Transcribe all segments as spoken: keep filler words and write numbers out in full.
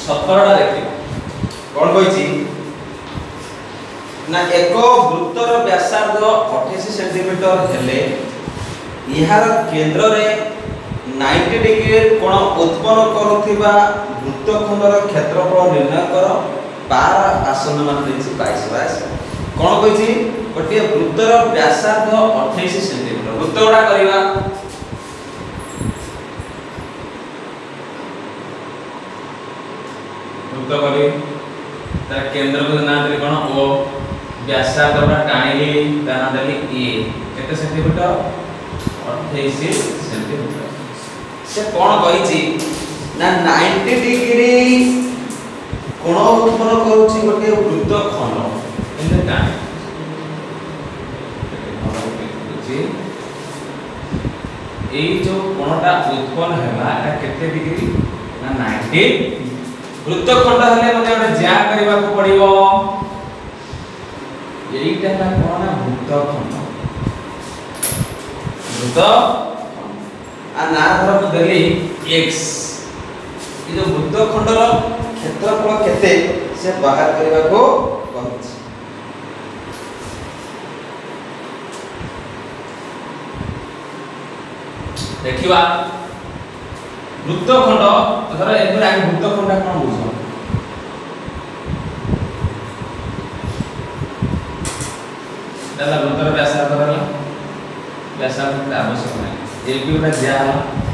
सतरटा देखिबा कोन कहिछि ना एक वृत्तर व्यासार्ध अठाईस सेंटीमीटर हेले इहार केंद्र रे नब्बे डिग्री कोण उत्पन्न करूथिबा वृत्तखंडर क्षेत्रफल निर्णय कर बार आसन मान देछि बाईस बाईस कोन कहिछि गोटे वृत्तर व्यासार्ध अठाईस सेंटीमीटर वृत्त गुडा करिवा वृत्त करी तार केंद्र को ना देली कोन ओ व्यासार्ध गुडा टाणीली ता ना देली ए केते सेंटीमीटर अठाईस सेंटीमीटर से कोन कहिछि ना नब्बे डिग्री कोण उत्पन्न करूछि गोटे वृत्त खंड एने टाणी ए जो कोणटा उत्पन्न हैला एटा केते डिग्री ना नब्बे वृत्त खंड हले मते ओटे ज्या करबा को पड़िबो एईटा ना कोण ना वृत्त खंड वृत्त आ ना धर को देली x ई जो वृत्त खंडर क्षेत्रफल केते से बाहर करबा को कहछि देखिबा वृत्तखंड धर एबे आगे वृत्तखंड कोन बुझो दादा वृत्तर व्यासार्ध रहला व्यासार्ध आवश्यक नाही ए भी उठा ज्या हला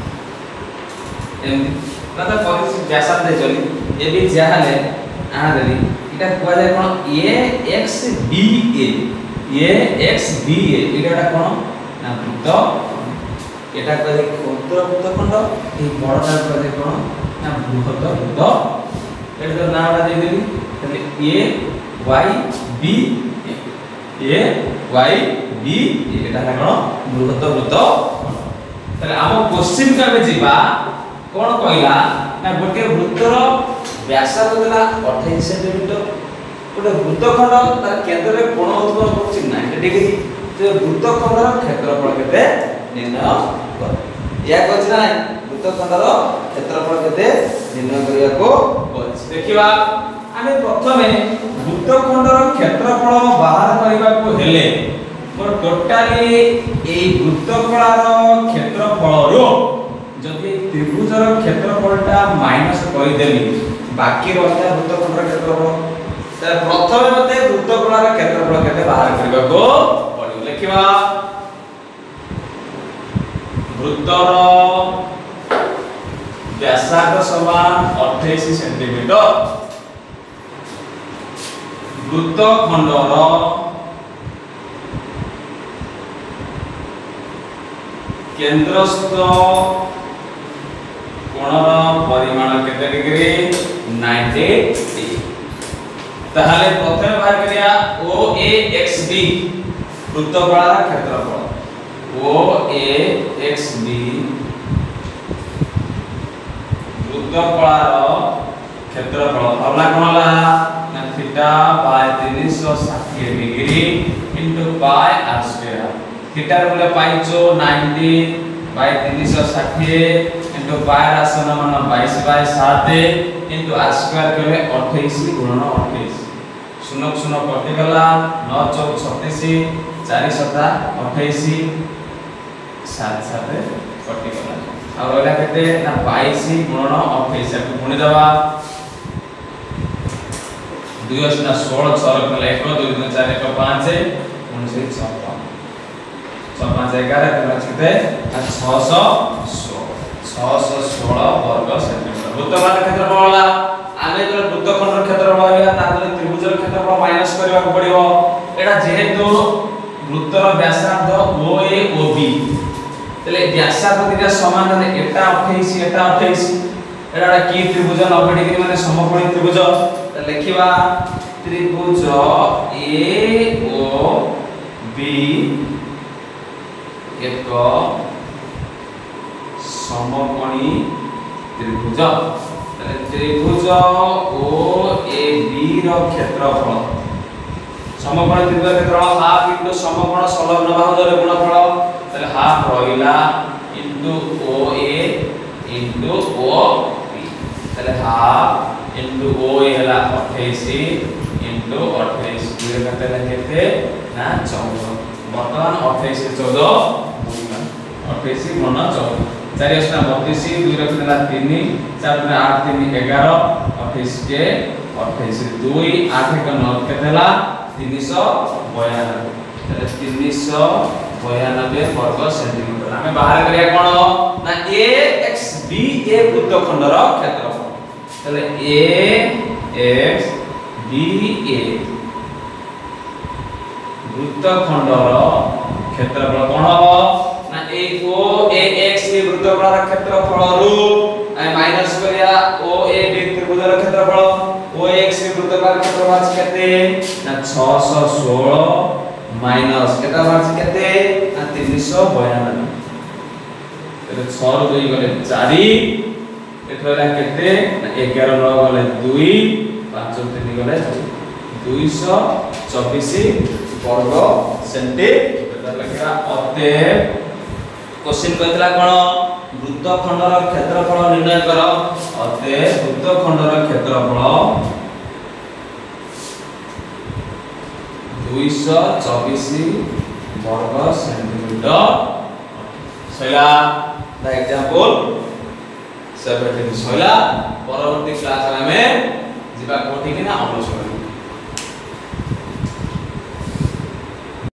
एम दादा परिस व्यासार्ध दे चली ए भी ज्या हले आ देली इटा कोआ जाय कोन A X B A A X B A इटा कोन ना वृत्त एटा कहले क्षुद्र वृत्तखंड ए बड़टा कहले कोन ना बृहत वृत्त एटा नामटा दे देली तले A Y B A Y B एटा ना कोन बृहत वृत्त तले हम क्वेश्चन का बे जीवा कोन कहला ना गोटे वृत्तर व्यासार्ध देला अट्ठाईस सेंटीमीटर गोटे वृत्तखंड तार केंद्र रे कोण उत्पन्न करछि नब्बे डिग्री तो वृत्तखंडर क्षेत्रफल केते निर्णय कर या कहछि ना वृत्तखंडर क्षेत्रफल केते निर्णय करिया को कहछि देखिबा आमे प्रथमे वृत्तखंडर क्षेत्रफल बाहर करिबा को हेले मोर टोटली ए वृत्तखंडर क्षेत्रफल रो जदि त्रिभुजर क्षेत्रफलटा माइनस करि देली बाकी रहता वृत्तखंडर क्षेत्रफल त प्रथमे मते वृत्तखंडर क्षेत्रफल केते बाहर करिबा को पड़ियो लिखिबा वृत्तर व्यासार्ध समान अट्ठाईस सेंटीमीटर वृत्तखंडर केंद्रस्थ कोणर परिमाण केते डिग्री नब्बे डिग्री ताहले प्रथमे बाहर करिया ओ ए एक्स बी वृत्तखंडर क्षेत्रफल O A X B वृत्तखंडर क्षेत्रफल फॉर्मूला कोन होला ना थीटा बाय तीन सौ साठ degree into pi r square theta रे बोले पाइचो नब्बे बाय तीन सौ साठ इनटू पाई आसन मान बाईस बाय सात इनटू r स्क्वायर केले अट्ठाईस गुणन अट्ठाईस शून्य शून्य कटि गला नौ चौक छत्तीस चार सता अट्ठाईस सात सात कटि गला आ रहला केते ना बाईस गुणन अट्ठाईस को गुणी दबा दो ना सोलह छह केला एक दो तीन चार एक पाँच उन्नीस छह छह पाँच ग्यारह केला केते छह सौ सोलह छह सौ सोलह वर्ग सेंटीमीटर वृत्तखंड क्षेत्रफल होला आमे जो वृत्तखंडर क्षेत्रफल होला तादरे त्रिभुजर क्षेत्रफल माइनस करबा को पड़िबो एटा जेहेतु वृत्तर व्यासार्ध O A O B तले व्यासार्ध दिटा समान है एटा अट्ठाईस एटा अट्ठाईस एटा की त्रिभुज नब्बे डिग्री माने समकोणी त्रिभुज त लिखिबा त्रिभुज A O B एक समकोणी त्रिभुज तले त्रिभुज O A B रो क्षेत्रफल समकोण त्रिभुज क्षेत्रफल हाफ इनटू समकोण संलग्न बाहुर गुणफल तले हाफ रहिला into O A into O B तले हाफ ହେଲା अट्ठाईस into अट्ठाईस दुई केते ना केते ना चौदह वर्तमान अट्ठाईस चौदह अट्ठाईस मन चौदह चार असना बत्तीस दुई रखते ना तीन चार में आठ तीन ग्यारह अट्ठाईस के अट्ठाईस दुई आठ के नौ केते ला तीन सौ बयानबे तले तीन सौ बयानबे वर्ग सेंटीमीटर हमें बाहर करिया कोन ना a x b a वृत्तखंडर क्षेत्रफल तले a x b a वृत्तखंडर क्षेत्रफल कोन हो ना a o a x a वृत्तखंडर क्षेत्रफल रु माइनस करिया o a b त्रिभुजर क्षेत्रफल o x b वृत्तखंडर क्षेत्रफल केते ना छह सौ सोलह माइनस केता बार केते ना तीन सौ बयानबे तले छह रु दो गले चार एथरा केते ना ग्यारह नौ गले दो पाँच तीन गले दो सौ चौबीस वर्ग सेंटीमीटर लखिरा अते क्वेश्चन कहतला कोन वृत्तखंडर क्षेत्रफल निर्णय कर अते वृत्तखंडर क्षेत्रफल दो सौ चौबीस वर्ग सेंटीमीटर सैला द एग्जांपल सेवेंटीन सैला परवर्ती क्लास में जिबा कोठी कि ना अनुसरण